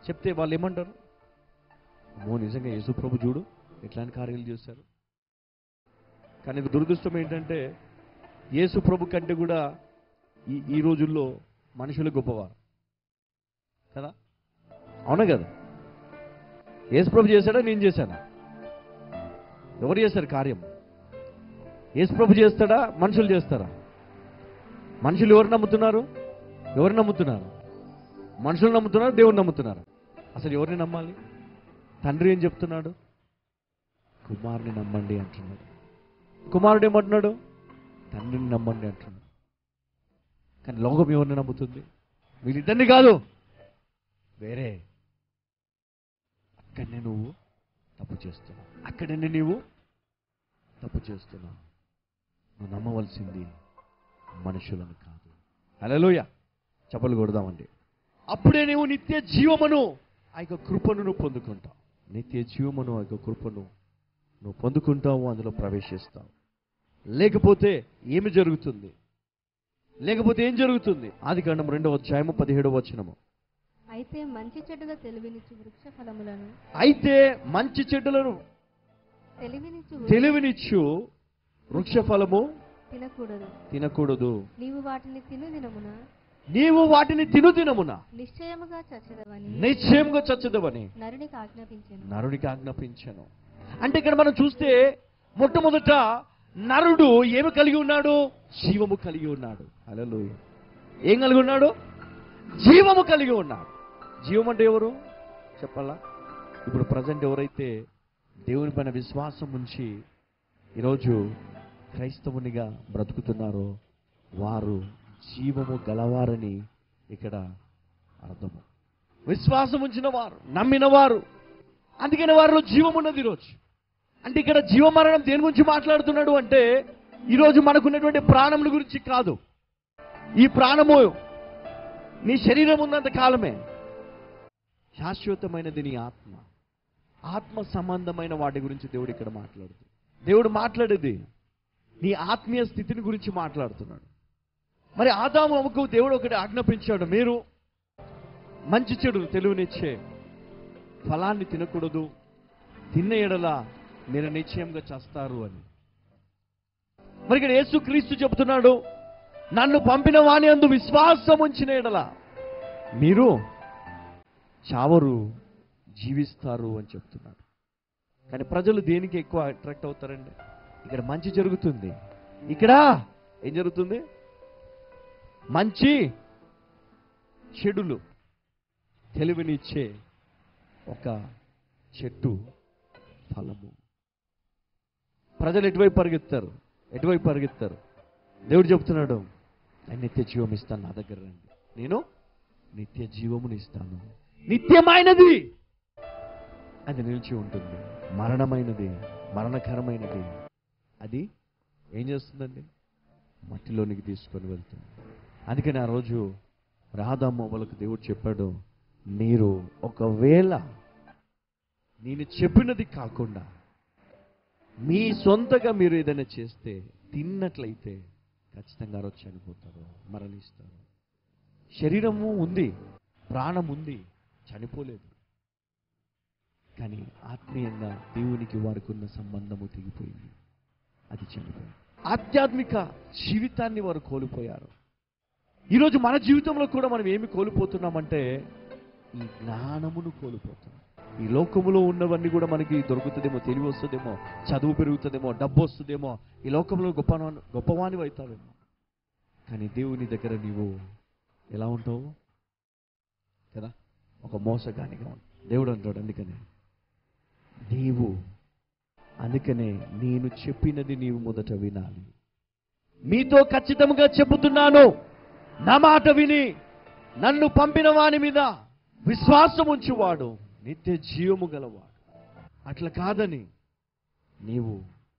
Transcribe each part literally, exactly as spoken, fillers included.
చెప్తే వాళ్ళు ఏమంటారు? అమ్మో నిజంగా యేసు ప్రభు చూడు ఎట్లాంటి కార్యాలు చేశారు. కానీ దురదృష్టం ఏంటంటే యేసు ప్రభు కంటే కూడా ఈ ఈ రోజుల్లో మనుషులు గొప్పవారు కదా, అవునా కదా? యేసు ప్రభు చేశాడా, నేను చేశానా? ఎవరు చేశారు కార్యం? యేసు ప్రభు చేస్తాడా, మనుషులు చేస్తారా? మనుషులు ఎవరు నమ్ముతున్నారు? ఎవరు నమ్ముతున్నారు? మనుషులు నమ్ముతున్నారు, దేవుని నమ్ముతున్నారు. అసలు ఎవరిని నమ్మాలి? తండ్రి ఏం చెప్తున్నాడు? కుమారుని నమ్మండి అంటున్నాడు. కుమారుడు ఏమంటున్నాడు? తండ్రిని నమ్మండి అంటున్నాడు. కానీ లోకం ఎవరిని నమ్ముతుంది? వీళ్ళిద్దరిని కాదు, వేరే. అక్కడనే నువ్వు తప్పు చేస్తున్నావు, అక్కడనే నీవు తప్పు చేస్తున్నావు. నువ్వు నమ్మవలసింది మనుషులను కాదు. హల్లెలూయా, చప్పలు కొడదామండి. అప్పుడే నువ్వు నిత్య జీవమును ఆ యొక్క కృపను నువ్వు పొందుకుంటావు. నిత్య జీవమును ఆ యొక్క కృపను నువ్వు పొందుకుంటావు, అందులో ప్రవేశిస్తావు. లేకపోతే ఏమి జరుగుతుంది? లేకపోతే ఏం జరుగుతుంది? ఆదికాండం రెండవ అధ్యాయము పదిహేడవ వచనము. అయితే మంచి చెడుల తెలివినిచ్చు వృక్ష ఫలములను అయితే మంచి చెడులను తెలివినిచ్చు తెలివినిచ్చు వృక్ష ఫలము తినకూడదు తినకూడదు నీవు వాటిని తిను దినమున నీవు వాటిని తిను దినమున నిశ్చయముగా చచ్చదవని నిశ్చయముగా చచ్చదవని నరునికి ఆజ్ఞాపించెను నరునికి ఆజ్ఞాపించెను. అంటే ఇక్కడ మనం చూస్తే మొట్టమొదట నరుడు ఏమి కలిగి ఉన్నాడు? జీవము కలిగి ఉన్నాడు. హల్లెలూయా. ఏం కలిగి ఉన్నాడు? జీవము కలిగి ఉన్నాడు. జీవం అంటే ఎవరు చెప్పాలా? ఇప్పుడు ప్రజెంట్ ఎవరైతే దేవుని పైన విశ్వాసం ఉంచి ఈరోజు క్రైస్తవునిగా బ్రతుకుతున్నారో వారు జీవము గలవారని ఇక్కడ అర్థము. విశ్వాసం ఉంచిన వారు, నమ్మిన వారు, అందుకని వారిలో జీవం ఉన్నది ఈరోజు. అంటే ఇక్కడ జీవమరణం దేని గురించి మాట్లాడుతున్నాడు అంటే ఈరోజు మనకున్నటువంటి ప్రాణముల గురించి కాదు. ఈ ప్రాణము నీ శరీరం ఉన్నంత కాలమే, శాశ్వతమైనది నీ ఆత్మ. ఆత్మ సంబంధమైన వాటి గురించి దేవుడు ఇక్కడ మాట్లాడుతుంది. దేవుడు మాట్లాడేది నీ ఆత్మీయ స్థితిని గురించి మాట్లాడుతున్నాడు. మరి ఆదాము అమ్మకు దేవుడు ఒకటి ఆజ్ఞాపించాడు, మీరు మంచి చెడు తెలివినిచ్చే ఫలాన్ని తినకూడదు, తిన్న ఎడల మీరు నిశ్చయంగా చేస్తారు అని. మరి ఇక్కడ యేసుక్రీస్తు చెబుతున్నాడు, నన్ను పంపిన వాని యందు విశ్వాసం ఉంచిన ఎడల మీరు చావరు, జీవిస్తారు అని చెప్తున్నాడు. కానీ ప్రజలు దేనికి ఎక్కువ అట్రాక్ట్ అవుతారండి? ఇక్కడ మంచి జరుగుతుంది, ఇక్కడ ఏం జరుగుతుంది? మంచి చెడులు తెలివినిచ్చే ఒక చెట్టు ఫలము. ప్రజలు ఎటువైపు పరిగెత్తారు? ఎటువైపు పరిగెత్తారు? దేవుడు చెప్తున్నాడు, నేను నిత్య జీవం ఇస్తాను, నా దగ్గర రండి, నేను నిత్య జీవముని ఇస్తాను. నిత్యమైనది అది నిలిచి ఉంటుంది, మరణమైనది, మరణకరమైనది అది ఏం చేస్తుందండి? మట్టిలోనికి తీసుకొని వెళ్తుంది. అందుకని ఆ రోజు ఆదాము వాళ్ళకు దేవుడు చెప్పాడు, మీరు ఒకవేళ నేను చెప్పినది కాకుండా మీ సొంతగా మీరు ఏదైనా చేస్తే, తిన్నట్లయితే ఖచ్చితంగా రోజు చనిపోతారు, మరణిస్తారు. శరీరము ఉంది, ప్రాణం ఉంది, చనిపోలేదు. కానీ ఆత్మీయంగా దేవునికి వారికి ఉన్న సంబంధము తెగిపోయింది, అది చనిపోయింది. ఆధ్యాత్మిక జీవితాన్ని వారు కోల్పోయారు. ఈరోజు మన జీవితంలో కూడా మనం ఏమి కోల్పోతున్నామంటే ఈ జ్ఞానమును కోల్పోతున్నాం. ఈ లోకములో ఉన్నవన్నీ కూడా మనకి దొరుకుతుందేమో, తెలివి వస్తుందేమో, చదువు పెరుగుతుందేమో, డబ్బు వస్తుందేమో, ఈ లోకంలో గొప్ప గొప్పవాణి అవుతావేమో. కానీ దేవుని దగ్గర నీవు ఎలా ఉంటావు కదా? ఒక మోసగానిగా ఉంటావు. దేవుడు అంటాడు, అందుకనే నీవు అందుకనే నేను చెప్పినది నీవు మొదట వినాలి. మీతో ఖచ్చితంగా చెబుతున్నాను, నా మాట విని నన్ను పంపిన వాని మీద విశ్వాసం ఉంచువాడు నిత్య జీవము గలవాడు. అట్లా కాదని నీవు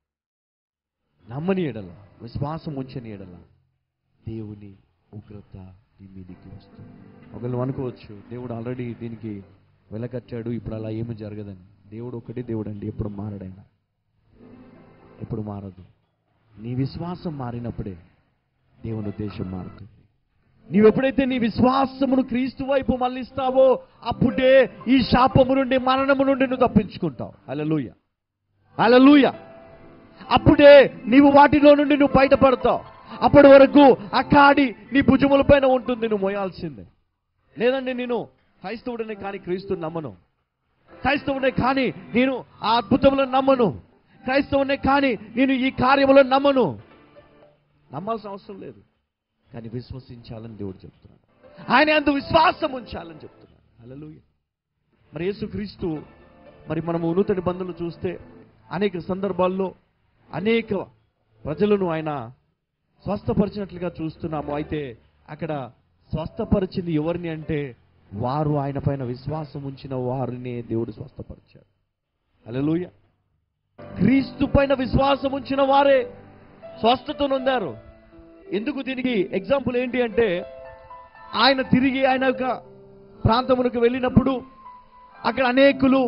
నమ్మని ఎడల, విశ్వాసం ఉంచని ఎడల దేవుని ఉగ్రత నీ మీదికి వస్తుంది. ఒకళ్ళు అనుకోవచ్చు, దేవుడు ఆల్రెడీ దీనికి వెలకట్టాడు, ఇప్పుడు అలా ఏమి జరగదని. దేవుడు ఒకటి దేవుడు అండి, ఎప్పుడు మారడైనా, ఎప్పుడు మారదు. నీ విశ్వాసం మారినప్పుడే దేవుని ఉద్దేశం మారుతుంది. నీవెప్పుడైతే నీ విశ్వాసమును క్రీస్తు వైపు మళ్ళిస్తావో అప్పుడే ఈ శాపము నుండి, మరణము నుండి నువ్వు తప్పించుకుంటావు. హల్లెలూయా, హల్లెలూయా. అప్పుడే నీవు వాటిలో నుండి నువ్వు బయటపడతావు. అప్పటి వరకు ఆ కాడి నీ భుజముల పైన ఉంటుంది, నువ్వు మోయాల్సిందే. లేదండి నేను క్రైస్తవుడనే కానీ క్రీస్తుని నమ్మను, క్రైస్తవుడే కానీ నేను ఆ అద్భుతములను నమ్మను, క్రైస్తవునే కానీ నేను ఈ కార్యములను నమ్మను. నమ్మాల్సిన అవసరం లేదు, కానీ విశ్వసించాలని దేవుడు చెప్తున్నాడు. ఆయన అందు విశ్వాసం ఉంచాలని చెప్తున్నాడు. హల్లెలూయా. మరి యేసుక్రీస్తు, మరి మనము నూతన నిబంధనలు చూస్తే అనేక సందర్భాల్లో అనేక ప్రజలను ఆయన స్వస్థపరిచినట్లుగా చూస్తున్నాము. అయితే అక్కడ స్వస్థపరిచింది ఎవరిని అంటే వారు ఆయన పైన విశ్వాసం ఉంచిన వారినే దేవుడు స్వస్థపరిచాడు. హల్లెలూయా. క్రీస్తు పైన విశ్వాసం ఉంచిన వారే స్వస్థత నొందారు. ఎందుకు? దీనికి ఎగ్జాంపుల్ ఏంటి అంటే ఆయన తిరిగి ఆయన యొక్క ప్రాంతమునకు వెళ్ళినప్పుడు అక్కడ అనేకులు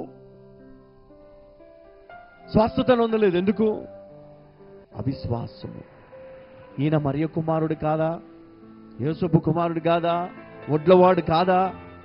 స్వస్థత నొందలేదు. ఎందుకు? అవిశ్వాసము. ఈయన మరియ కుమారుడు కాదా? యోసేపు కుమారుడు కాదా? ఒడ్లవాడు కాదా?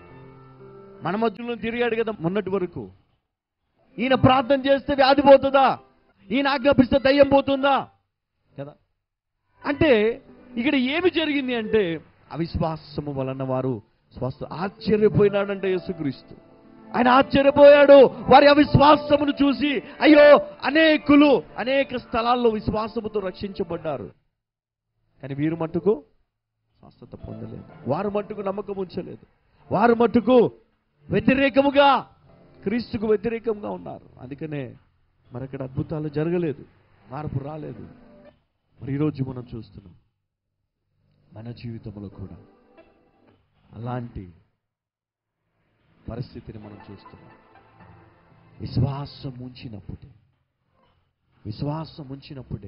మన మధ్యలో తిరిగాడు కదా మొన్నటి వరకు. ఈయన ప్రార్థన చేస్తే వ్యాధి పోతుందా? ఈయన ఆజ్ఞాపిస్తే దయ్యం పోతుందా? కదా. అంటే ఇక్కడ ఏమి జరిగింది అంటే అవిశ్వాసము వలన వారు స్వస్థ. ఆశ్చర్యపోయినాడంటే యేసుక్రీస్తు. ఆయన ఆశ్చర్యపోయాడు వారి అవిశ్వాసమును చూసి. అయ్యో, అనేకులు అనేక స్థలాల్లో విశ్వాసముతో రక్షించబడ్డారు, కానీ వీరు మట్టుకు స్వస్థత పొందలేదు. వారు మట్టుకు నమ్మకం ఉంచలేదు. వారు మట్టుకు వ్యతిరేకముగా, క్రీస్తుకు వ్యతిరేకంగా ఉన్నారు. అందుకనే మరి అక్కడ అద్భుతాలు జరగలేదు, మార్పు రాలేదు. మరి ఈరోజు మనం చూస్తున్నాం మన జీవితంలో కూడా అలాంటి పరిస్థితిని మనం చూస్తున్నాం. విశ్వాసం ఉంచినప్పుడే విశ్వాసం ఉంచినప్పుడే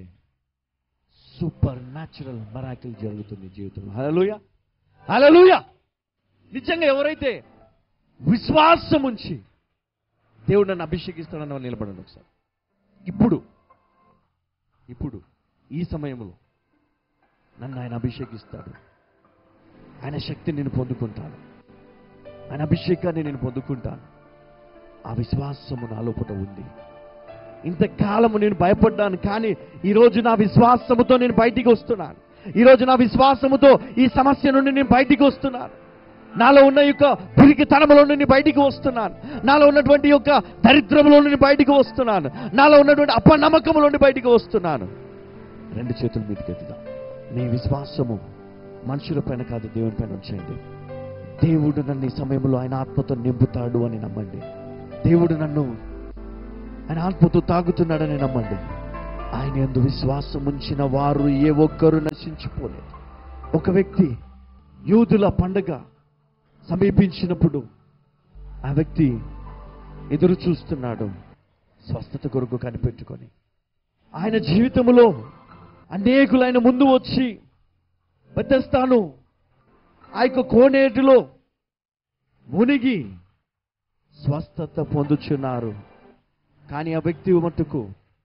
సూపర్ న్యాచురల్ మిరాకిల్ జరుగుతుంది జీవితంలో. హల్లెలూయా, హల్లెలూయా. నిజంగా ఎవరైతే విశ్వాసం ఉంచి దేవుడు నన్ను అభిషేకిస్తాడని వాళ్ళు నిలబడండి ఒకసారి. ఇప్పుడు ఇప్పుడు ఈ సమయంలో నన్ను ఆయన అభిషేకిస్తాడు, ఆయన శక్తిని నేను పొందుకుంటాను, ఆయన అభిషేకాన్ని నేను పొందుకుంటాను. ఆ విశ్వాసము నా లోపల ఉంది. ఇంతకాలము నేను భయపడ్డాను, కానీ ఈరోజు నా విశ్వాసముతో నేను బయటికి వస్తున్నాను. ఈరోజు నా విశ్వాసముతో ఈ సమస్య నుండి నేను బయటికి వస్తున్నాను. నాలో ఉన్న యొక్క పిరికితనములో నుండి బయటికి వస్తున్నాను. నాలో ఉన్నటువంటి యొక్క దరిద్రములో నుండి బయటికి వస్తున్నాను. నాలో ఉన్నటువంటి అపనమ్మకములో నుండి బయటికి వస్తున్నాను. రెండు చేతుల మీదకి ఎత్తుదాం. మీ విశ్వాసము మనుషుల పైన కాదు, దేవుని పైన ఉంచండి. దేవుడు నన్ను ఈ సమయంలో ఆయన ఆత్మతో నింపుతాడు అని నమ్మండి. దేవుడు నన్ను ఆయన ఆత్మతో తాగుతున్నాడని నమ్మండి. ఆయన యందు విశ్వాసం ఉంచిన వారు ఏ ఒక్కరు నశించిపోలేదు. ఒక వ్యక్తి యూదుల పండగ సమీపించినప్పుడు ఆ వ్యక్తి ఎదురు చూస్తున్నాడు స్వస్థత కొరకు కనిపెట్టుకొని. ఆయన జీవితంలో అనేకులు ఆయన ముందు వచ్చి బెతెస్దాను ఆ యొక్క కోనేటిలో మునిగి స్వస్థత పొందుచున్నారు. కానీ ఆ వ్యక్తి మట్టుకు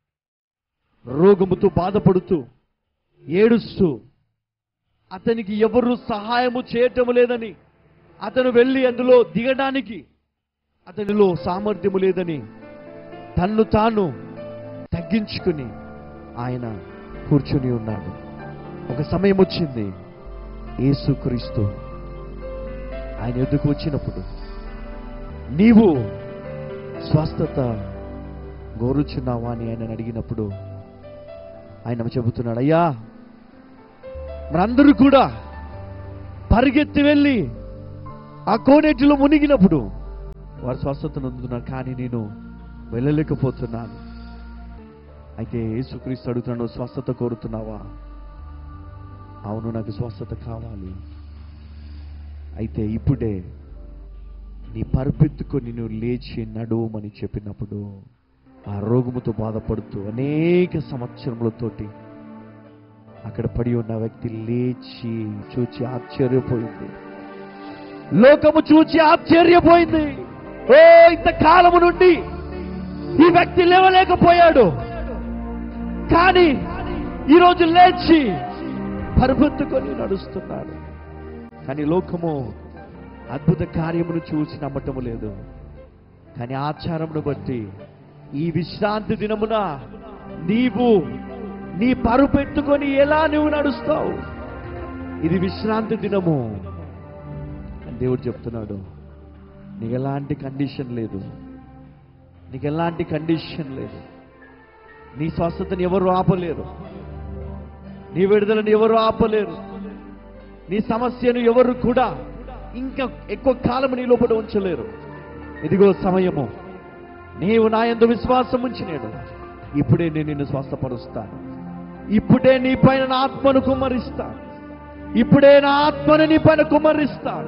రోగముతో బాధపడుతూ ఏడుస్తూ అతనికి ఎవరు సహాయము చేయటం లేదని, అతను వెళ్ళి అందులో దిగడానికి అతనిలో సామర్థ్యము లేదని తన్ను తాను తగ్గించుకుని ఆయన కూర్చుని ఉన్నాడు. ఒక సమయం వచ్చింది, యేసుక్రీస్తు ఆయన ఎదుకు వచ్చినప్పుడు, నీవు స్వస్థత కోరుచున్నావా అని ఆయన అడిగినప్పుడు ఆయన చెబుతున్నాడు, అయ్యా మనందరూ కూడా పరిగెత్తి వెళ్ళి ఆ కోనేటిలో మునిగినప్పుడు వారు స్వస్థతను అందుతున్నారు, కానీ నేను వెళ్ళలేకపోతున్నాను. అయితే యేసుక్రీస్తు అడుగుతున్నాడు, స్వస్థత కోరుతున్నావా? అవును, నాకు స్వస్థత కావాలి. అయితే ఇప్పుడే నీ పరుపెత్తుకొని నువ్వు లేచి నడువమని చెప్పినప్పుడు ఆ రోగముతో బాధపడుతూ అనేక సంవత్సరములతోటి అక్కడ పడి ఉన్న వ్యక్తి లేచి చూచి ఆశ్చర్యపోయింది. లోకము చూచి ఆశ్చర్యపోయింది. ఓ, ఇంతకాలము నుండి ఈ వ్యక్తి లేవలేకపోయాడు, కానీ ఈరోజు లేచి పరుపెత్తుకొని నడుస్తున్నాడు. కానీ లోకము అద్భుత కార్యమును చూసి నమ్మటము లేదు. కానీ ఆచారమును బట్టి ఈ విశ్రాంతి దినమున నీవు నీ పరుపు పెట్టుకొని ఎలా నువ్వు నడుస్తావు? ఇది విశ్రాంతి దినము అని దేవుడు చెప్తున్నాడు. నీకు ఎలాంటి కండిషన్ లేదు, నీకు ఎలాంటి కండిషన్ లేదు. నీ స్వస్థతని ఎవరు ఆపలేరు, నీ విడుదలను ఎవరు ఆపలేరు, నీ సమస్యను ఎవరు కూడా ఇంకా ఎక్కువ కాలం నీ లోపల ఉంచలేరు. ఇదిగో సమయము, నీవు నా యందు విశ్వాసం ఉంచినాడు, ఇప్పుడే నేను నిన్ను స్వస్థపరుస్తాను, ఇప్పుడే నీ పైన నా ఆత్మను కుమ్మరిస్తాను, ఇప్పుడే నా ఆత్మను నీ పైన కుమ్మరిస్తాను.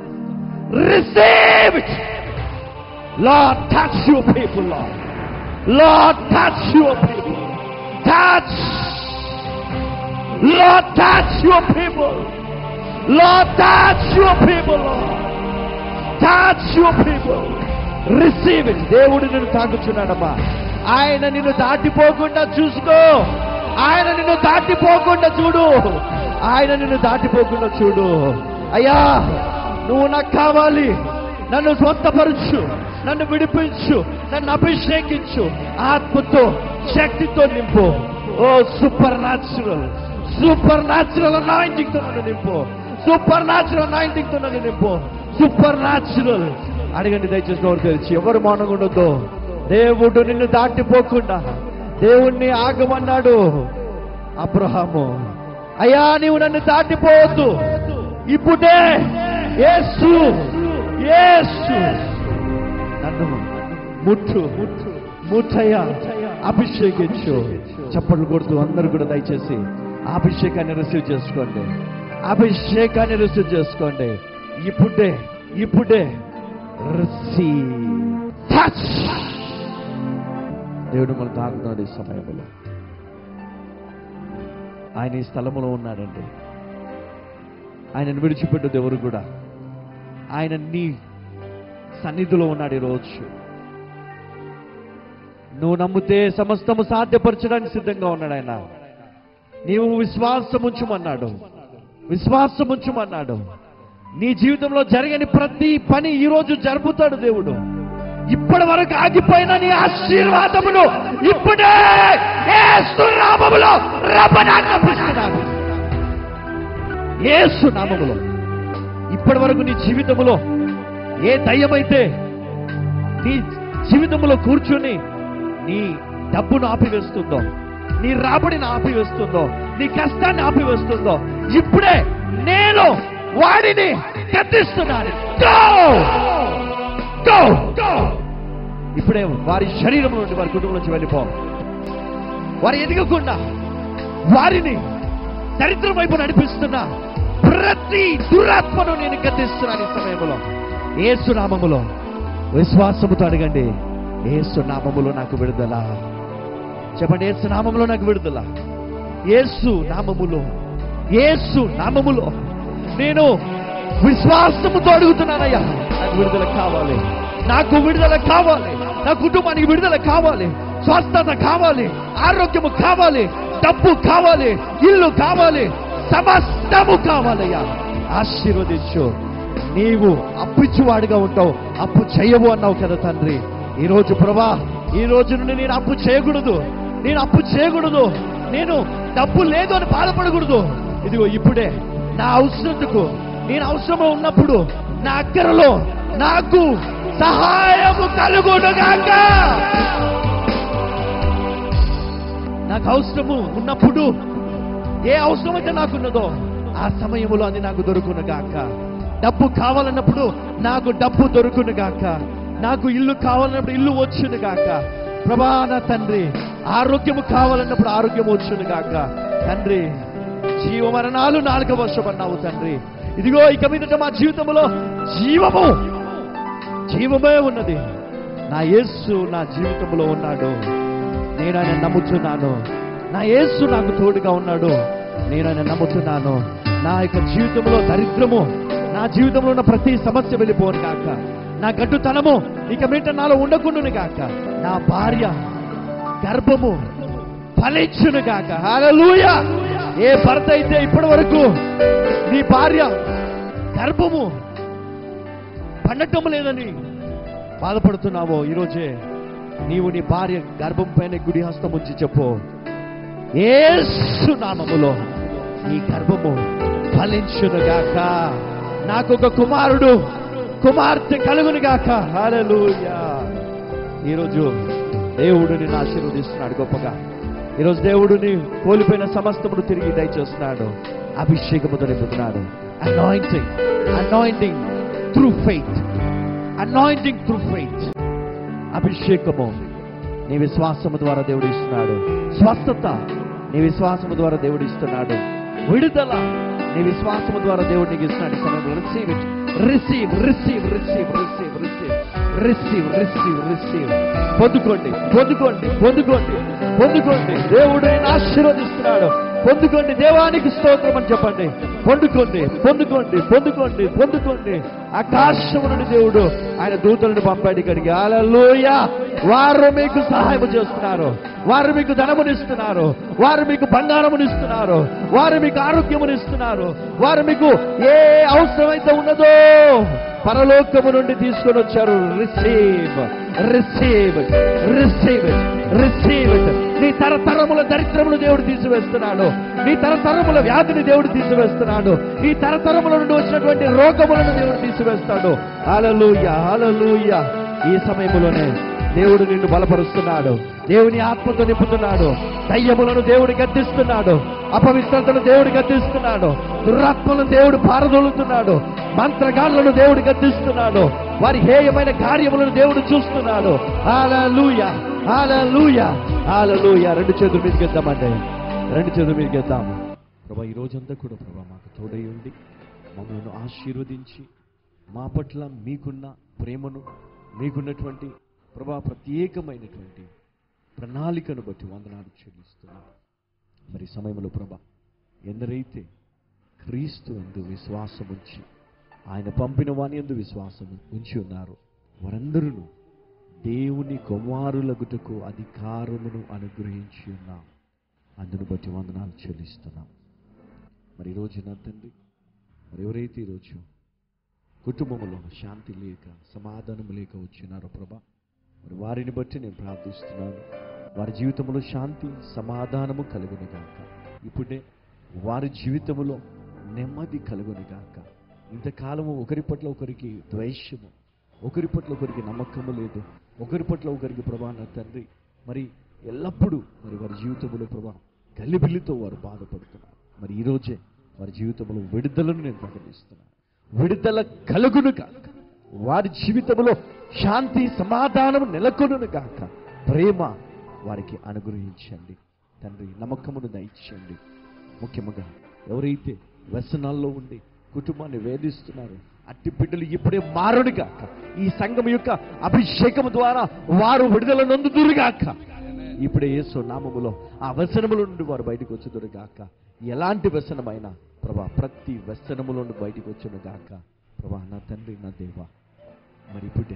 Receive it Lord. Touch your people Lord. Lord touch your people. Touch Lord. Touch your people. Lord touch your people. Lord touch your people. Receive it. దేవుడు నిన్ను తాకుచున్నాడమ్మా. ఆయన నిన్ను దాటిపోకుండా చూసుకో. ఆయన నిన్ను దాటిపోకుండా చూడు. ఆయన నిన్ను దాటిపోకుండా చూడు. అయ్యా, నువ్వు నాకు కావాలి, నన్ను స్వస్థపరచు, నన్ను విడిపించు, నన్ను అభిషేకించు, ఆత్మతో శక్తితో నింపు. ఓ supernatural, supernatural anointing తో నన్ను నింపు. సూపర్ న్యాచురల్ అనాయింటింగ్ తో నన్ను నింపు. Supernatural. అడగండి దయచేసి నోరు తెరిచి. ఎవరు మౌనంగా ఉండొద్దు. దేవుడు నిన్ను దాటిపోకుండా దేవుణ్ణి ఆగమన్నాడు అబ్రహాము. అయ్యా, నీవు నన్ను దాటిపోవద్దు, ఇప్పుడే యేసు యేసు నన్ను ముట్టు ముట్టయ్యా, అభిషేకించు. చప్పట్లు కొడుతూ అందరూ కూడా దయచేసి అభిషేకాన్ని రిసీవ్ చేసుకోండి. అభిషేకాన్ని రిసీవ్ చేసుకోండి. ఇప్పుడే ఇప్పుడే రిసీవ్. టచ్. దేవుడు మనం తాకుతున్నాడు ఈ సమయంలో. ఆయన ఈ స్థలములో ఉన్నాడండి. ఆయనను విడిచిపెట్టదు ఎవరు కూడా. ఆయన నీ సన్నిధిలో ఉన్నాడు ఈరోజు. నువ్వు నమ్మితే సమస్తము సాధ్యపరచడానికి సిద్ధంగా ఉన్నాడు ఆయన. నీవు విశ్వాసం ఉంచుమన్నాడు, విశ్వాసం ఉంచుమన్నాడు. నీ జీవితంలో జరగని ప్రతి పని ఈ రోజు జరుపుతాడు దేవుడు. ఇప్పటి వరకు ఆగిపోయిన నీ ఆశీర్వాదమును ఇప్పుడే యేసు నామములో రబ్బనాకపిస్తున్నాను. యేసు నామములో ఇప్పటి వరకు నీ జీవితంలో ఏ దయ్యమైతే నీ జీవితంలో కూర్చుని నీ డబ్బును ఆపివేస్తుందో, నీ రాబడిని ఆపివేస్తుందో, నీ కష్టాన్ని ఆపివేస్తుందో, ఇప్పుడే నేను వాడిని గద్దిస్తున్నాను. ఇప్పుడే వారి శరీరం నుండి, వారి కుటుంబం నుంచి వెళ్ళిపో. వారు ఎదగకుండా వారిని దరిద్రం వైపు నడిపిస్తున్నా ప్రతి దురాత్మను నేను గద్దిస్తున్నాను ఈ సమయంలో. యేసు నామములో విశ్వాసముతో అడగండి. యేసు నామములో నాకు విడుదల. చెప్పండి, యేసు నామములో నాకు విడుదల. యేసు నామములో, యేసు నామములో నేను విశ్వాసముతో అడుగుతున్నానయ్యా, నాకు విడుదల కావాలి, నాకు విడుదల కావాలి, నా కుటుంబానికి విడుదల కావాలి, స్వస్థత కావాలి, ఆరోగ్యము కావాలి, డబ్బు కావాలి, ఇల్లు కావాలి, సమస్తము కావాలయ్యా. ఆశీర్వదించు. నీవు అప్పిచ్చువాడిగా ఉంటావు, అప్పు చేయవు అన్నావు కదా తండ్రి. ఈ రోజు ప్రభా, ఈ రోజు నుండి నేను అప్పు చేయకూడదు, నేను అప్పు చేయకూడదు, నేను డబ్బు లేదు అని బాధపడకూడదు. ఇదిగో ఇప్పుడే నా అవసరతకు, నేను అవసరము ఉన్నప్పుడు నా అక్కరలో నాకు సహాయము కలుగునుగాక. నాకు అవసరము ఉన్నప్పుడు ఏ అవసరం అయితే నాకున్నదో ఆ సమయంలో అది నాకు దొరుకునుగాక. డబ్బు కావాలన్నప్పుడు నాకు డబ్బు దొరుకునుగాక. నాకు ఇల్లు కావాలన్నప్పుడు ఇల్లు వచ్చునుగాక. ప్రభా నా తండ్రి, ఆరోగ్యము కావాలన్నప్పుడు ఆరోగ్యం వచ్చునుగాక. తండ్రి, జీవ మరణాలు నాలుగవ వర్షమన్నావు తండ్రి. ఇదిగో ఇక మీదట మా జీవితంలో జీవము జీవమే ఉన్నది. నా యేసు నా జీవితంలో ఉన్నాడు, నేను ఆయన నమ్ముతున్నాను. నా యేసు నాకు తోడుగా ఉన్నాడు, నేను ఆయన నమ్ముతున్నాను. నా యొక్క జీవితంలో దరిద్రము, నా జీవితంలో ఉన్న ప్రతి సమస్య వెళ్ళిపోను కాక. నా గడ్డుతనము ఇక మీట నాలో ఉండకుండాను గాక. నా భార్య గర్భము ఫలించును గాక. హల్లెలూయా. ఏ భర్త అయితే ఇప్పటి వరకు నీ భార్య గర్భము పండటం లేదని బాధపడుతున్నావో ఈరోజే నీవు నీ భార్య గర్భం పైన గుడి హస్తం ఉంచి చెప్పు, యేసు నామములో నీ గర్భము ఫలించునుగాక, నాకు ఒక కుమారుడు కుమార్తె కలుగునుగాక. హల్లెలూయా. ఈరోజు దేవుడు నిన్ను ఆశీర్వదిస్తున్నాడు గొప్పగా. ఈరోజు దేవుడిని కోల్పోయిన సమస్తమును తిరిగి దయచేస్తున్నాడు. అభిషేకముతో నింపుతున్నాడు. Anointing anointing through faith anointing through faith. అభిషేకము నీ విశ్వాసము ద్వారా దేవుడు ఇస్తున్నాడు. స్వస్థత నీ విశ్వాసము ద్వారా దేవుడు ఇస్తున్నాడు. విడుదల నీ విశ్వాసము ద్వారా దేవుడు నీకు ఇస్తున్నాడు. సమయంలో receive it, receive receive receive receive receive receive receive receive. పొందుకోండి పొందుకోండి పొందుకోండి పొందుకోండి. దేవుడు నిన్ను ఆశీర్వదిస్తున్నాడు. పొందుకోండి. దేవానికి స్తోత్రం అని చెప్పండి. పొందుకోండి పొందుకోండి పొందుకోండి పొందుకోండి. ఆకాశము నుండి దేవుడు ఆయన దూతలను పంపాడు ఇక్కడికి. హల్లెలూయా. వారు మీకు సహాయం చేస్తున్నారు. వారు మీకు ధనమునిస్తున్నారు. వారు మీకు బంగారమునిస్తున్నారు. వారు మీకు ఆరోగ్యమునిస్తున్నారు. వారు మీకు ఏ అవసరమైతే ఉన్నదో పరలోకము నుండి తీసుకొని వచ్చారు. Receive receive receive receive. నీ తరతరముల దరిద్రములు దేవుడు తీసివేస్తున్నాడు. నీ తరతరముల వ్యాధిని దేవుడు తీసివేస్తున్నాడు. నీ తరతరముల నుండి వచ్చినటువంటి రోగములను దేవుడు తీసివేస్తాడు. హల్లెలూయా హల్లెలూయా. ఈ సమయంలోనే దేవుడు నిన్ను బలపరుస్తున్నాడు. దేవుని ఆత్మతో నింపుతున్నాడు. దయ్యములను దేవుడు గద్దిస్తున్నాడు. అపవిత్రతను దేవుడు గద్దిస్తున్నాడు. దురాత్మలను దేవుడు పారదోలుతున్నాడు. మంత్రగాళ్లను దేవుడు గద్దిస్తున్నాడు. వారి హేయమైన కార్యములను దేవుడు చూస్తున్నాడు. హల్లెలూయా హల్లెలూయా హల్లెలూయా. రెండు చేతుల మీదకి వెళ్దామండి. రెండు చేతుల మీదకి వెళ్దాము. ప్రభా ఈ రోజంతా కూడా ప్రభా మాకు తోడై ఉండి మమ్మల్ని ఆశీర్వదించి మా పట్ల మీకున్న ప్రేమను, మీకున్నటువంటి ప్రభా ప్రత్యేకమైనటువంటి ప్రణాళికను బట్టి వందనాలు చెల్లిస్తున్నాను. మరి సమయంలో ప్రభా ఎందరైతే క్రీస్తు యందు విశ్వాసం ఉంచి ఆయన పంపిన వాని యందు విశ్వాసం ఉంచి ఉన్నారు వారందరూ దేవుని కుమారులగుటకు అధికారమును అనుగ్రహించి ఉన్నాం. అందును బట్టి వందనాలు చెల్లిస్తున్నాం. మరి ఈరోజు నా తండ్రి, మరి ఎవరైతే ఈరోజు కుటుంబంలో శాంతి లేక సమాధానం లేక వచ్చినారో ప్రభా, మరి వారిని బట్టి నేను ప్రార్థిస్తున్నాను. వారి జీవితంలో శాంతి సమాధానము కలుగునుగాక. ఇప్పుడే వారి జీవితంలో నెమ్మది కలుగునుగాక. ఇంతకాలము ఒకరి పట్ల ఒకరికి ద్వేషము, ఒకరి పట్ల ఒకరికి నమ్మకము లేదు, ఒకరి పట్ల ఒకరికి ప్రభా నా తండ్రి మరి ఎల్లప్పుడూ మరి వారి జీవితంలో ప్రభా గల్లిబిల్లితో వారు బాధపడుతున్నారు. మరి ఈరోజే వారి జీవితంలో విడుదలను నేను ప్రకటిస్తున్నాను. విడుదల కలుగును గాక. వారి జీవితంలో శాంతి సమాధానం నెలకొనును గాక. ప్రేమ వారికి అనుగ్రహించండి తండ్రి. నమ్మకమును దయచేయండి. ముఖ్యంగా ఎవరైతే వ్యసనాల్లో ఉండి కుటుంబాన్ని వేధిస్తున్నారు అట్టి బిడ్డలు ఇప్పుడే మారునుగాక. ఈ సంఘం యొక్క అభిషేకము ద్వారా వారు విడుదల నొందుదురుగాక. ఇప్పుడే యేసు నామములో ఆ వ్యసనముల నుండి వారు బయటకు వచ్చుదురుగాక. ఎలాంటి వ్యసనమైనా ప్రభా ప్రతి వ్యసనముల నుండి బయటకు వచ్చునుగాక. ప్రభా నా తండ్రి నా దేవా, మరి ఇప్పుడే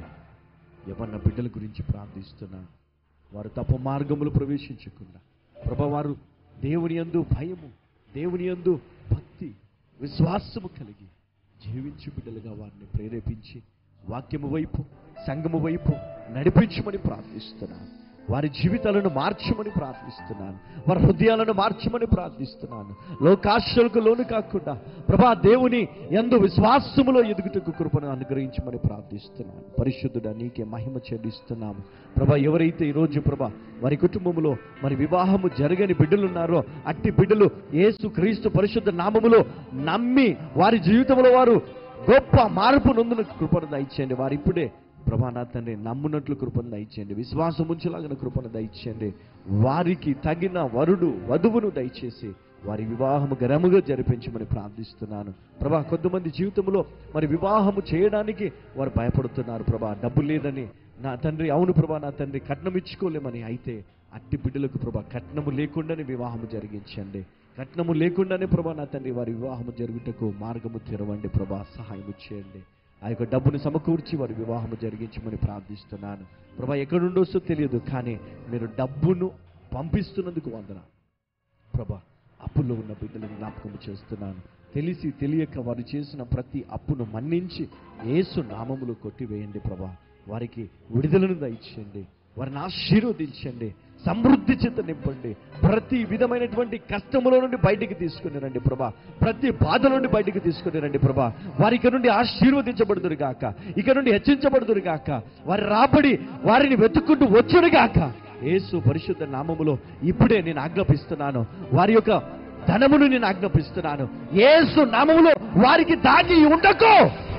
ఎవన్న బిడ్డల గురించి ప్రార్థిస్తున్నా. వారు తప్పు మార్గములు ప్రవేశించకుండా ప్రభా వారు దేవుని యందు భయము, దేవుని యందు భక్తి, విశ్వాసము కలిగి జీవించు బిడ్డలుగా వారిని ప్రేరేపించి వాక్యము వైపు, సంఘము వైపు నడిపించమని ప్రార్థిస్తున్నాను. వారి జీవితాలను మార్చమని ప్రార్థిస్తున్నాను. వారి హృదయాలను మార్చమని ప్రార్థిస్తున్నాను. లోకాశలకు లోను కాకుండా ప్రభా దేవుని యందు విశ్వాసములో ఎదుగుటకు కృపను అనుగ్రహించమని ప్రార్థిస్తున్నాను. పరిశుద్ధుడా నీకే మహిమ చెల్లిస్తున్నాము. ప్రభా ఎవరైతే ఈరోజు ప్రభా వారి కుటుంబంలో మరి వివాహము జరగని బిడ్డలున్నారో అట్టి బిడ్డలు యేసు క్రీస్తు పరిశుద్ధ నామములో నమ్మి వారి జీవితంలో వారు గొప్ప మార్పు నొందిన కృపను దయచేయండి. వారు ఇప్పుడే ప్రభా నా తండ్రి నమ్మునట్లు కృపను దయచేయండి. విశ్వాసం ఉంచలాగిన కృపను దయచేయండి. వారికి తగిన వరుడు వధువును దయచేసి వారి వివాహము ఘనముగా జరిపించమని ప్రార్థిస్తున్నాను. ప్రభా కొంతమంది జీవితంలో మరి వివాహము చేయడానికి వారు భయపడుతున్నారు. ప్రభా డబ్బు లేదని నా తండ్రి, అవును ప్రభా నా తండ్రి కట్నం ఇచ్చుకోలేమని. అయితే అట్టి బిడ్డలకు ప్రభా కట్నము లేకుండానే వివాహము జరిగించండి. కట్నము లేకుండానే ప్రభా నా తండ్రి వారి వివాహము జరుగుటకు మార్గము తెరవండి. ప్రభా సహాయం చేయండి. ఆ యొక్క డబ్బును సమకూర్చి వారి వివాహము జరిగించమని ప్రార్థిస్తున్నాను. ప్రభా ఎక్కడుండొచ్చో తెలియదు, కానీ మీరు డబ్బును పంపిస్తున్నందుకు వందనాలు. ప్రభా అప్పుల్లో ఉన్న బిడ్డలను జ్ఞాపకం చేస్తున్నాను. తెలిసి తెలియక వారు చేసిన ప్రతి అప్పును మన్నించి యేసు నామములో కొట్టివేయండి ప్రభా. వారికి విడుదలను దయచేయండి, వారిని ఆశీర్వదించండి, సమృద్ధి చేత నింపండి. ప్రతి విధమైనటువంటి కష్టముల నుండి బయటికి తీసుకుని రండి ప్రభా. ప్రతి బాధ నుండి బయటికి తీసుకుని రండి ప్రభా. వారి ఇక నుండి ఆశీర్వదించబడుదురు గాక, ఇక నుండి హెచ్చించబడుదురు గాక, వారి రాబడి వారిని వెతుక్కుంటూ వచ్చును గాక. యేసు పరిశుద్ధ నామములో ఇప్పుడే నేను ఆజ్ఞాపిస్తున్నాను. వారి యొక్క ధనమును నేను ఆజ్ఞాపిస్తున్నాను. యేసు నామములో వారికి దాగి ఉండకు.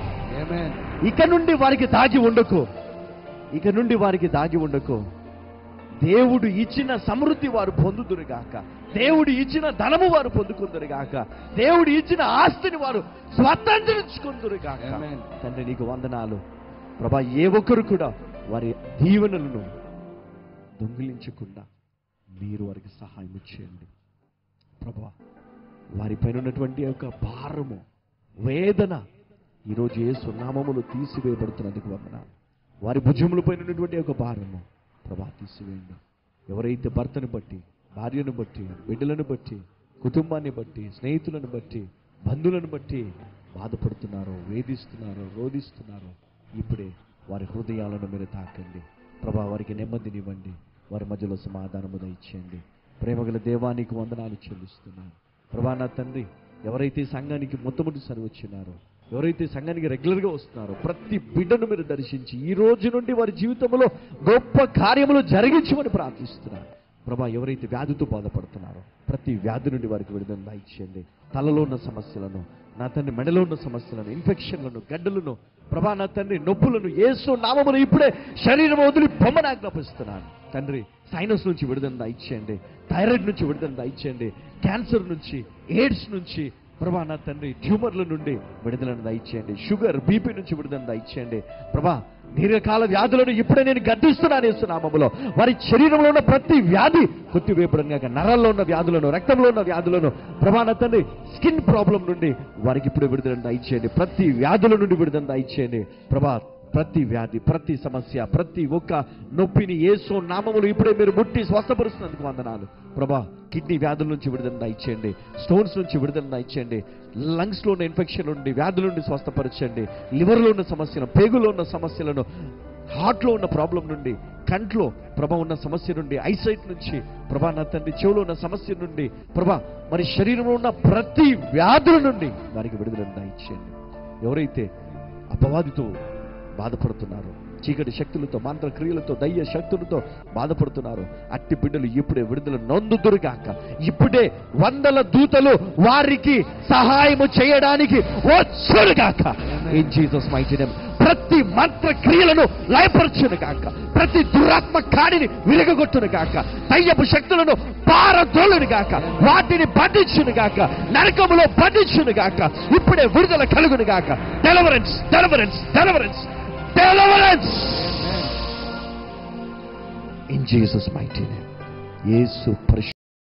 ఇక నుండి వారికి దాగి ఉండకు, ఇక నుండి వారికి దాగి ఉండకు. దేవుడు ఇచ్చిన సమృద్ధి వారు పొందుదురుగాక, దేవుడు ఇచ్చిన ధనము వారు పొందుకుందురుగాక, దేవుడు ఇచ్చిన ఆస్తిని వారు స్వతంత్రించుకుందురుగాక. తండ్రి నీకు వందనాలు ప్రభా. ఏ ఒక్కరు కూడా వారి దీవెనలను దొంగిలించకుండా మీరు వారికి సహాయం చేయండి ప్రభా. వారిపైన ఉన్నటువంటి యొక్క భారము, వేదన ఈరోజు యేసు నామములో తీసివేయబడుతున్నందుకు వందనాలు. వారి భుజములపైన ఉన్నటువంటి యొక్క భారము ప్రభా తీసివేయండి. ఎవరైతే భర్తను బట్టి, భార్యను బట్టి, బిడ్డలను బట్టి, కుటుంబాన్ని బట్టి, స్నేహితులను బట్టి, బంధువులను బట్టి బాధపడుతున్నారో, వేధిస్తున్నారో, రోధిస్తున్నారో, ఇప్పుడే వారి హృదయాలను మీరు తాకండి ప్రభా. వారికి నెమ్మదినివ్వండి, వారి మధ్యలో సమాధానము దయచేయండి. ప్రేమగల దేవానికి వందనాలు చెల్లిస్తున్నాను ప్రభా. నా తండ్రి, ఎవరైతే సంఘానికి మొట్టమొదటిసారి వచ్చినారో, ఎవరైతే సంఘానికి రెగ్యులర్గా వస్తున్నారో ప్రతి బిడ్డను మీరు దర్శించి ఈ రోజు నుండి వారి జీవితంలో గొప్ప కార్యములు జరిగించమని ప్రార్థిస్తున్నారు ప్రభా. ఎవరైతే వ్యాధితో బాధపడుతున్నారో ప్రతి వ్యాధి నుండి వారికి విడుదల దయచేయండి. తలలో ఉన్న సమస్యలను, నా తండ్రి మెడలో ఉన్న సమస్యలను, ఇన్ఫెక్షన్లను, గడ్డలను ప్రభా, నా తండ్రి నొప్పులను యేసు నామములో ఇప్పుడే శరీరం వదిలి పొమ్మని ఆజ్ఞాపిస్తున్నాను తండ్రి. సైనస్ నుంచి విడుదల దయచేయండి, థైరాయిడ్ నుంచి విడుదల దయచేయండి, క్యాన్సర్ నుంచి, ఎయిడ్స్ నుంచి ప్రభా, నా తండ్రి ట్యూమర్ల నుండి విడుదలను దయచేయండి, షుగర్, బీపీ నుంచి విడుదల దయచేయండి ప్రభా. దీర్ఘకాల వ్యాధులను ఇప్పుడే నేను గద్దిస్తున్నాను యేసు నామములో. వారి శరీరంలో ఉన్న ప్రతి వ్యాధి కొట్టివేయబడును గాక. నరాల్లో ఉన్న వ్యాధులను, రక్తంలో ఉన్న వ్యాధులను ప్రభా, నా తండ్రి స్కిన్ ప్రాబ్లం నుండి వారికి ఇప్పుడే విడుదలను దయచేయండి. ప్రతి వ్యాధుల నుండి విడుదల దయచేయండి ప్రభా. ప్రతి వ్యాధి, ప్రతి సమస్య, ప్రతి ఒక్క నొప్పిని యేసు నామములో ఇప్పుడే మీరు ముట్టి స్వస్థపరుస్తున్నందుకు వందనాలు ప్రభా. కిడ్నీ వ్యాధుల నుంచి విడుదల దయచేయండి, స్టోన్స్ నుంచి విడుదల దయచేయండి, లంగ్స్ లో ఉన్న ఇన్ఫెక్షన్ నుండి, వ్యాధుల నుండి స్వస్థపరచండి, లివర్లో ఉన్న సమస్యలను, పేగులో ఉన్న సమస్యలను, హార్ట్ లో ఉన్న ప్రాబ్లం నుండి, కంట్లో ప్రభా ఉన్న సమస్య నుండి, ఐసైట్ నుంచి ప్రభా, నా తండ్రి చెవులో ఉన్న సమస్య నుండి ప్రభా, మరి శరీరంలో ఉన్న ప్రతి వ్యాధుల నుండి వారికి విడుదలను దయచేయండి. ఎవరైతే అపవాదితో బాధపడుతున్నారు, చీకటి శక్తులతో, మంత్ర క్రియలతో, దయ్య శక్తులతో బాధపడుతున్నారు, అట్టి బిడ్డలు ఇప్పుడే విడుదల నొందుదురుగాక. ఇప్పుడే వందల దూతలు వారికి సహాయము చేయడానికి వచ్చునుగాక. In Jesus mighty name. ప్రతి మంత్ర క్రియలను లయపరచునుగాక, ప్రతి దురాత్మ కాడిని విరగొట్టునుగాక, దయ్యపు శక్తులను పారదోలునుగాక, వాటిని బంధించునుగాక, నరకములో బంధించునుగాక. ఇప్పుడే విడుదల కలుగునుగాక. Deliverance, deliverance, deliverance, deliverance in Jesus mighty name. యేసు పరిశుద్ధ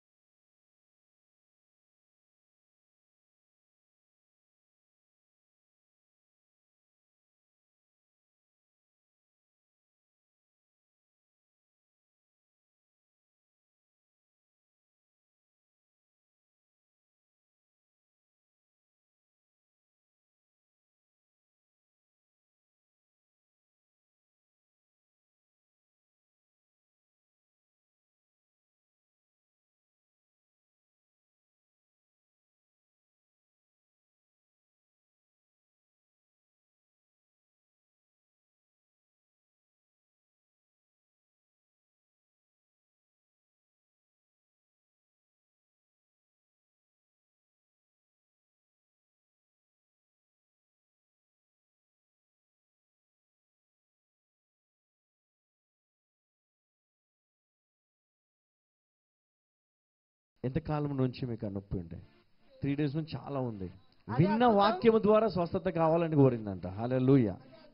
ఎంతకాలం నుంచి మీకు ఆ నొప్పి ఉండే? త్రీ డేస్ నుంచి చాలా ఉంది. విన్న వాక్యము ద్వారా స్వస్థత కావాలని కోరిందంట. హల్లెలూయా.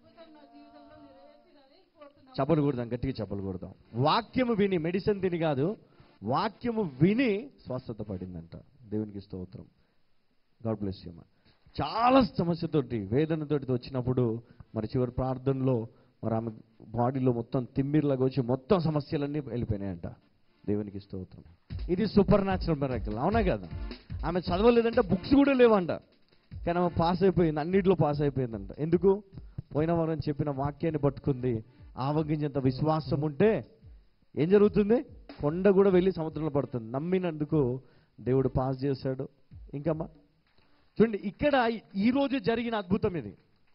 చప్పలు కొడదాం, గట్టిగా చప్పలు కొడదాం. వాక్యము విని, మెడిసిన్ తిని కాదు, వాక్యము విని స్వస్థత పడిందంట. దేవునికి స్తోత్రం. God bless you. చాలా సమస్యతోటి, వేదనతోటి వచ్చినప్పుడు మరి చివరి ప్రార్థనలో మరి ఆమె బాడీలో మొత్తం తిమ్మిర్లాగా వచ్చి మొత్తం సమస్యలన్నీ వెళ్ళిపోయినాయంట. దేవునికి స్తోత్రం. ఇది సూపర్ న్యాచురల్ మిరకల్, అవునా కదా? ఆమె చదవలేదంటే బుక్స్ కూడా లేవంట, కానీ ఆమె పాస్ అయిపోయింది, అన్నింటిలో పాస్ అయిపోయిందంట. ఎందుకు? పోయిన వారం చెప్పిన వాక్యాన్ని పట్టుకుంది. ఆవగించేంత విశ్వాసం ఉంటే ఏం జరుగుతుంది? కొండ కూడా వెళ్ళి సముద్రంలో పడుతుంది. నమ్మినందుకు దేవుడు పాస్ చేశాడు. ఇంకమ్మా చూడండి, ఇక్కడ ఈరోజు జరిగిన అద్భుతం ఇది.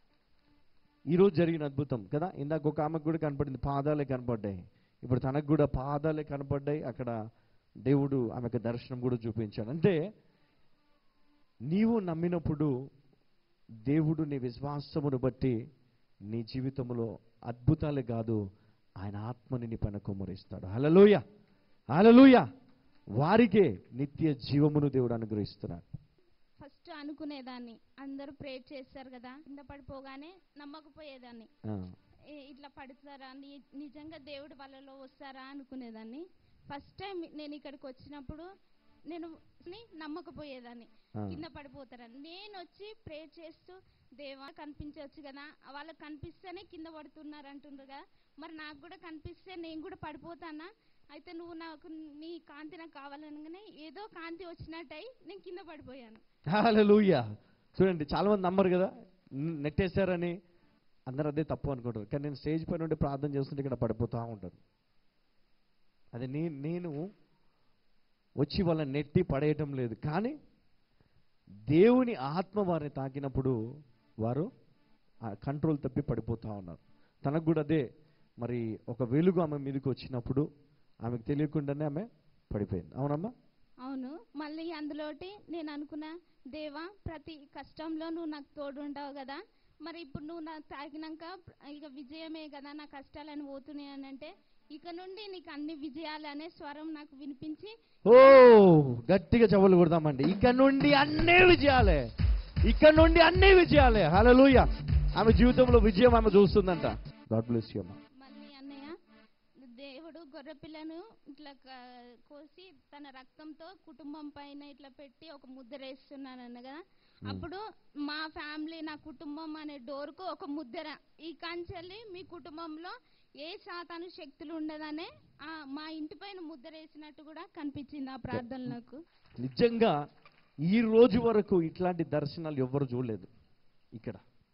ఈరోజు జరిగిన అద్భుతం కదా. ఇందాక ఒక ఆమెకు కూడా కనపడింది, పాదాలే కనపడ్డాయి. ఇప్పుడు తనకు కూడా పాదాలే కనపడ్డాయి. అక్కడ దేవుడు ఆమెకు దర్శనం కూడా చూపించాడు. అంటే నీవు నమ్మినప్పుడు దేవుడు నీ విశ్వాసమును బట్టి నీ జీవితంలో అద్భుతాలే కాదు, ఆయన ఆత్మని నీ పైన కుమ్మరిస్తాడు. హల్లెలూయ, హల్లెలూయ. వారికే నిత్య జీవమును దేవుడు అనుగ్రహిస్తున్నాడు. ఫస్ట్ అనుకునేదాన్ని, అందరూ ప్రేర్ చేస్తారు కదా, కింద పడిపోగానే నమ్మకపోయేదాన్ని. ఏ- ఇట్లా పడుతారా, ని- నిజంగా దేవుడు వాళ్ళలో వస్తారా అనుకునేదాన్ని. ఫస్ట్ టైం నేను ఇక్కడికి వచ్చినప్పుడు నేను ని నమ్మకపోయేదాన్ని, ఆ. కింద పడిపోతారని. నేను వచ్చి ప్రేర్ చేస్తూ, దేవా కనిపించవచ్చు కదా, వాళ్ళకి కనిపిస్తేనే కింద పడుతున్నారు అంటుండ్రు కదా, మరి నాకు కూడా కనిపిస్తే నేను కూడా పడిపోతానా? అయితే నువ్వు నాకు నీ కాంతి నాకు కావాలనగానే ఏదో కాంతి వచ్చినట్టయి నేను కింద పడిపోయాను. హల్లెలూయా. చూడండి, చాలా మంది నమ్మరు కదా, న- నెట్టేశారని. అందరూ అదే తప్పు అనుకుంటారు. కానీ నేను స్టేజ్ పైన ఉండి ప్రార్థన చేస్తుంటే ఇక్కడ పడిపోతూ ఉంటాను. అది నే నేను వచ్చి వాళ్ళని నెట్టి పడేయటం లేదు, కానీ దేవుని ఆత్మ వారిని తాకినప్పుడు వారు ఆ కంట్రోల్ తప్పి పడిపోతూ ఉన్నారు. తనకు కూడా అదే, మరి ఒక వెలుగు ఆమె మీదకి వచ్చినప్పుడు ఆమెకు తెలియకుండానే ఆమె పడిపోయింది. అవునమ్మా? అవును. మళ్ళీ అందులోటి నేను అనుకున్నా, దేవా ప్రతి కష్టంలో నువ్వు నాకు తోడు ఉంటావు కదా, మరి ఇప్పుడు నువ్వు నాకు తాకినాక ఇక విజయమే కదా, నా కష్టాలని పోతున్నాయి అని అంటే, ఇక నుండి నీకు అన్ని విజయాలు అనే స్వరం నాకు వినిపించి, ఓ గట్టిగా చెవులు కొడదామండి. ఇక నుండి అన్నీ విజయాలే, ఇక నుండి అన్నీ విజయాలే. హల్లెలూయా. ఆమె జీవితంలో విజయం ఆమె చూస్తుందంట. గాడ్ బ్లెస్ యు అమ్మా. మళ్ళీ అన్నయ్య, దేవుడు గొర్రెపిల్లను ఇట్లా క- కోసి తన రక్తంతో కుటుంబం పైన ఇట్లా పెట్టి ఒక ముద్ర వేస్తున్నాను అన్న కదా, అప్పుడు మా ఫ్యామిలీ, నా కుటుంబం అనే డోర్కు ఒక ముద్ర, ఈ కంచెల్లి మీ కుటుంబంలో ఏ సాతాను శక్తులు ఉండదనే ఆ మా ఇంటి పైన ముద్ర వేసినట్టు కూడా కనిపించింది ఆ ప్రార్థనలకు. నిజంగా ఈ రోజు వరకు ఇట్లాంటి దర్శనాలు ఎవ్వరు చూడలేదు. ఇక్కడ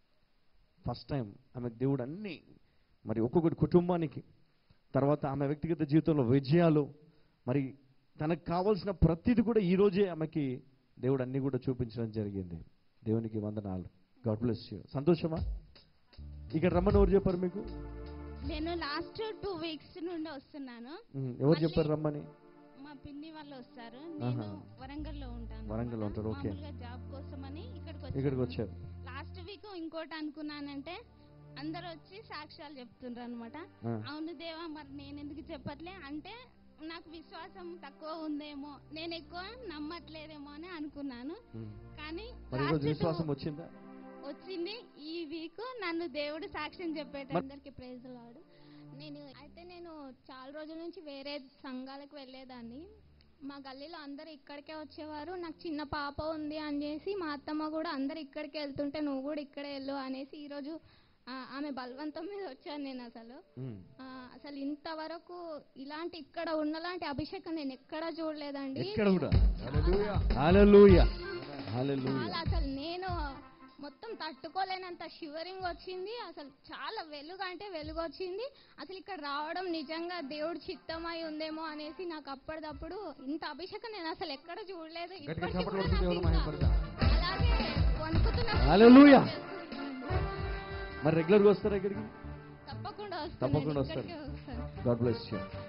ఫస్ట్ టైం ఆమెకు దేవుడు అన్ని, మరి ఒక్కొక్కటి కుటుంబానికి, తర్వాత ఆమె వ్యక్తిగత జీవితంలో విజయాలు, మరి తనకు కావాల్సిన ప్రతిది కూడా ఈ రోజే ఆమెకి దేవుడు అన్ని కూడా చూపించడం జరిగింది. దేవునికి వందనాలు. God bless you. సంతోషమా? ఇక్కడ రమ్మని ఎవరు చెప్పారు మీకు? నేను లాస్ట్ టూ వీక్స్ నుండి వస్తున్నాను. ఉమ్, ఎవరు చెప్పారు రమ్మని? మా పిన్ని వాళ్ళు వస్తారు. నేను ఆహా. వరంగల్లో ఉంటాను. వరంగల్లో ఉంటారు, ఓకే. మామూలుగా జాబ్ కోసమని ఇక్కడికి ఇక్కడికి వచ్చాను. వచ్చారు. లాస్ట్ వీక్ ఇంకోటి అనుకున్నానంటే, అందరు వచ్చి సాక్ష్యాలు చెప్తుండ్రు అనమాట. ఆ. అవును దేవా, మరి నేను ఎందుకు చెప్పట్లే అంటే, నాకు విశ్వాసం తక్కువ ఉందేమో, నేను ఎక్కువ నమ్మట్లేదేమో అని అనుకున్నాను. ఉమ్. కానీ మరి last ఈరోజు two విశ్వాసం వచ్చిందా? వచ్చింది. ఈ వీక్ నన్ను దేవుడు సాక్ష్యం చెప్పేట మరి- అందరికి ప్రైజ్ లాడు. నేను అయితే నేను చాలా రోజుల నుంచి వేరే సంఘాలకు వెళ్ళేదాన్ని. మా గల్లీలో అందరు ఇక్కడికే వచ్చేవారు. నాకు చిన్న పాప ఉంది అని చేసి మా అత్తమ్మ కూడా అందరు ఇక్కడికే వెళ్తుంటే నువ్వు కూడా ఇక్కడే వెళ్ళు అనేసి ఈరోజు ఆ, ఆమె బలవంతం మీద వచ్చాను నేను. అసలు ఉమ్. ఆ, అసలు ఇంతవరకు ఇలాంటి ఇక్కడ ఉన్నలాంటి అభిషేకం నేను ఎక్కడా చూడలేదండి. ఎక్కడ కూడా. హల్లెలూయా, హల్లెలూయా. చాలా అసలు నేను మొత్తం తట్టుకోలేనంత షివరింగ్ వచ్చింది. అసలు చాలా వెలుగు అంటే వెలుగు వచ్చింది. అసలు ఇక్కడ రావడం నిజంగా దేవుడి చిత్తమై ఉందేమో అనేసి నాకు అప్పటిదప్పుడు ఇంత అభిషేకం నేను అసలు ఎక్కడ చూడలేదు. ఇప్పటికీ కూడా నాకు ఇంకా అలాగే వణుకుతున్నా. హల్లెలూయా. మరి రెగ్యులర్గా వస్తారా ఇక్కడికి? తప్పకుండా వస్తాను. తప్పకుండా నేను వస్తారు. ఇక్కడికే వస్తాను. God bless you.